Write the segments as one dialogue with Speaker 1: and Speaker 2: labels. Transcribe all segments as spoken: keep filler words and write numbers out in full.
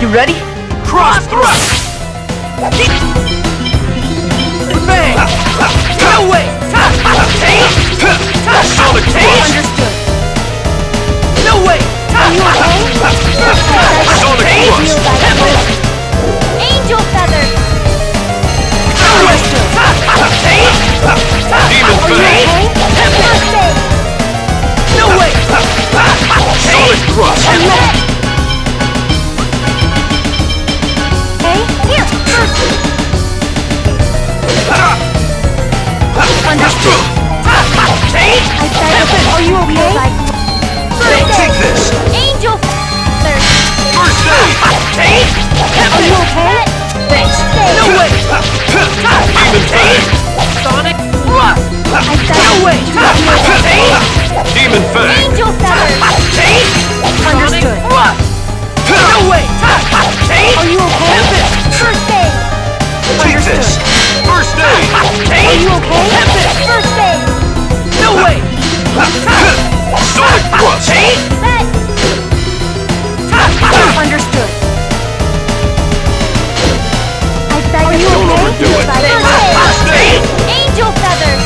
Speaker 1: You ready? Cross thrust! Bang! No way! Take! Sonic thrust! Understood. No way!
Speaker 2: Are you okay?
Speaker 1: Sonic thrust!
Speaker 2: Angel feather!
Speaker 1: Understood. Take! Demon
Speaker 2: Are you
Speaker 1: Fang!
Speaker 2: okay? First aid!
Speaker 1: No way!
Speaker 3: Sonic thrust!
Speaker 2: Are you okay? Hey, here! First aid! Understood.
Speaker 1: Take!
Speaker 2: I beg you, are you okay?
Speaker 3: Take this!
Speaker 2: Angel feather!
Speaker 3: First aid!
Speaker 1: Take!
Speaker 2: Are you okay?
Speaker 1: Thanks! No way!
Speaker 3: Demon Fang!
Speaker 1: Sonic thrust!
Speaker 2: I beg
Speaker 1: No
Speaker 2: you,
Speaker 1: way! Take!
Speaker 3: Demon Fang!
Speaker 2: Angel feather!
Speaker 1: Take! Sonic
Speaker 2: Understood.
Speaker 1: thrust! No way! Take!
Speaker 2: Are you okay? First aid!
Speaker 3: Take this! First aid!
Speaker 1: Take!
Speaker 2: Are you okay? First aid!
Speaker 1: No way!
Speaker 3: Sonic thrust!
Speaker 1: Take!
Speaker 2: Set! Understood. I beg
Speaker 3: Don't
Speaker 2: you, okay?
Speaker 3: overdo it.
Speaker 2: First aid!
Speaker 3: First aid!
Speaker 2: Angel feathers!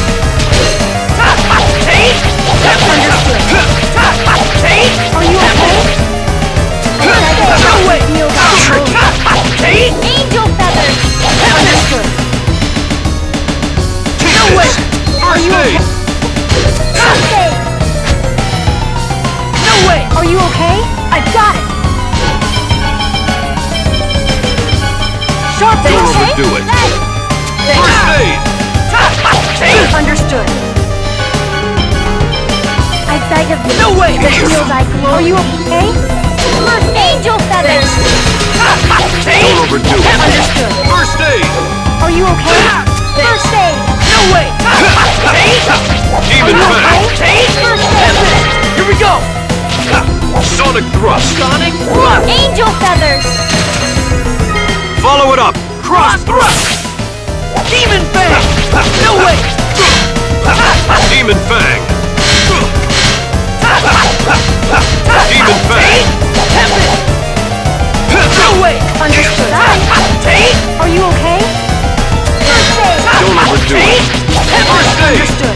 Speaker 1: Take!
Speaker 2: Understood.
Speaker 1: Take!
Speaker 2: Are you okay? First aid!
Speaker 1: No way!
Speaker 2: Heal down.
Speaker 1: Take!
Speaker 2: Angel feathers! Understood.
Speaker 3: Take
Speaker 1: No
Speaker 3: this!
Speaker 1: way!
Speaker 3: First aid!
Speaker 2: First aid!
Speaker 1: No way!
Speaker 2: Are you okay? I've got it! Sharp
Speaker 3: Don't
Speaker 2: okay?
Speaker 3: overdo it.
Speaker 2: Set!
Speaker 3: First aid!
Speaker 1: Take!
Speaker 2: Understood. I beg of you.
Speaker 1: No way!
Speaker 2: The shield I glow. Are you okay? First angel feathers!
Speaker 1: Take!
Speaker 3: Don't overdo it.
Speaker 2: Understood.
Speaker 3: First aid!
Speaker 2: Are you okay? First aid!
Speaker 1: No way! Take!
Speaker 3: Demon
Speaker 2: Are you
Speaker 3: Fang!
Speaker 2: okay?
Speaker 1: Take!
Speaker 2: First aid!
Speaker 1: Here we go!
Speaker 3: Sonic thrust!
Speaker 1: Sonic thrust!
Speaker 2: Angel feathers!
Speaker 3: Follow it up! Cross thrust!
Speaker 1: Demon Fang! No way!
Speaker 3: Demon Fang! Demon Fang!
Speaker 1: No way!
Speaker 2: Understood.
Speaker 1: Take!
Speaker 2: Are you okay? First aid!
Speaker 3: Don't overdo it! First aid!
Speaker 2: Understood.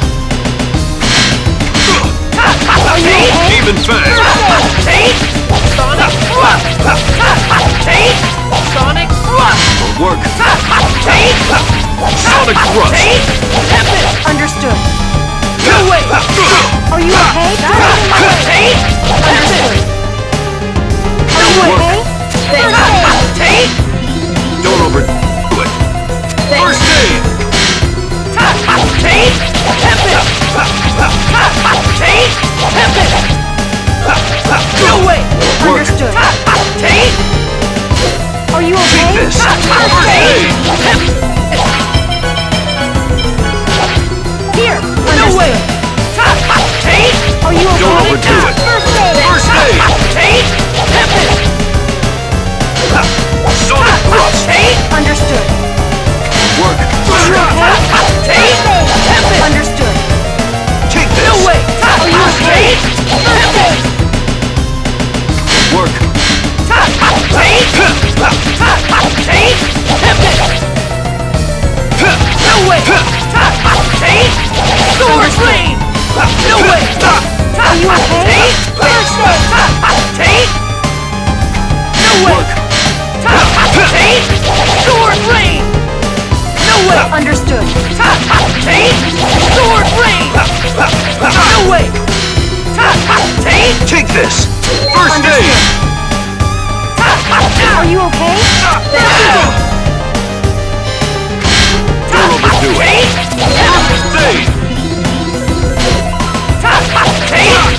Speaker 2: Are you okay?
Speaker 3: Demon Fang!
Speaker 1: Take! Sonic thrust! Take! Sonic thrust!
Speaker 3: Will work!
Speaker 1: Take!
Speaker 3: Sonic thrust!
Speaker 1: Take!
Speaker 2: Understood.
Speaker 1: No way!
Speaker 2: Are you okay?
Speaker 1: Take!
Speaker 2: Understood. Are you
Speaker 3: Work.
Speaker 2: okay? First aid!
Speaker 1: Take!
Speaker 3: Don't overdo it! First aid!
Speaker 1: Take! Take! No way!
Speaker 3: Work!
Speaker 2: Understood.
Speaker 1: Take!
Speaker 2: Are you okay?
Speaker 3: Take this! First aid!
Speaker 2: Here.
Speaker 1: No way!
Speaker 2: Understood.
Speaker 1: Take!
Speaker 2: Are you okay?
Speaker 3: Don't overdo it!
Speaker 2: First aid!
Speaker 3: First aid!
Speaker 1: Take!
Speaker 3: Sonic thrust!
Speaker 1: Take!
Speaker 2: Understood.
Speaker 3: Work!
Speaker 2: Are you okay?
Speaker 1: Take!
Speaker 2: First aid! Understood.
Speaker 3: Take this!
Speaker 1: No way!
Speaker 2: Are you okay? First aid!
Speaker 3: Work!
Speaker 1: Take! Take! No way! Take! Sword Raine! No way!
Speaker 2: Are you okay?
Speaker 1: Take!
Speaker 2: First aid!
Speaker 1: Take! No way!
Speaker 3: Work!
Speaker 1: Take! Sword Raine! No way!
Speaker 2: Understood.
Speaker 1: Take! Sword Raine! No way! Take!
Speaker 3: Take this! First aid!
Speaker 2: Are you okay?
Speaker 3: Don't overdo it! First aid!
Speaker 1: Take!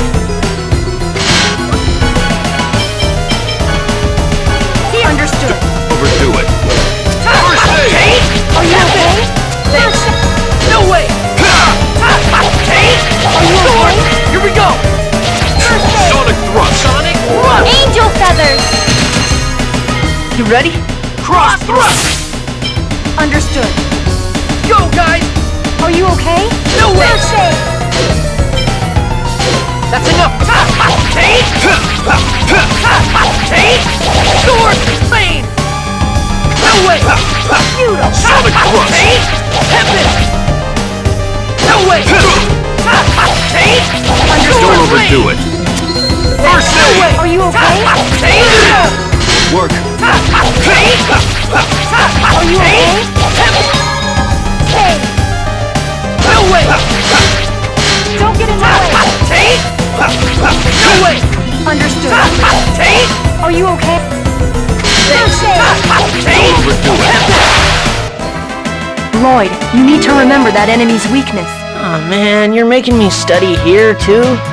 Speaker 2: Understood.
Speaker 3: Overdo it! First aid!
Speaker 1: Take!
Speaker 2: Are you okay? First aid.
Speaker 1: No way! Take!
Speaker 2: Are you okay?
Speaker 1: Here we go!
Speaker 2: First aid.
Speaker 3: Sonic thrust!
Speaker 1: Sonic thrust!
Speaker 2: Angel feathers.
Speaker 1: You ready? Cross thrust!
Speaker 2: Understood.
Speaker 1: Go, guys!
Speaker 2: Are you okay?
Speaker 1: No way!
Speaker 2: First aid.
Speaker 1: That's enough! Take! Take! Sword! Raine! No way! Feudal!
Speaker 3: Sonic Thrust!
Speaker 1: Take! Tempest! No way! Take!
Speaker 3: Don't overdo it. First
Speaker 1: No way!
Speaker 3: aid!
Speaker 2: Are you okay?
Speaker 1: Take!
Speaker 3: Work.
Speaker 1: Take!
Speaker 2: Are you okay?
Speaker 1: Tempest!
Speaker 2: Hey,
Speaker 1: No way!
Speaker 2: don't get in the way.
Speaker 1: Take! No way!
Speaker 2: Understood.
Speaker 1: Take!
Speaker 2: Are you okay? First aid.
Speaker 1: Take!
Speaker 3: Overdo it.
Speaker 2: Lloyd, you need to remember that enemy's weakness.
Speaker 4: Oh man, you're making me study here too?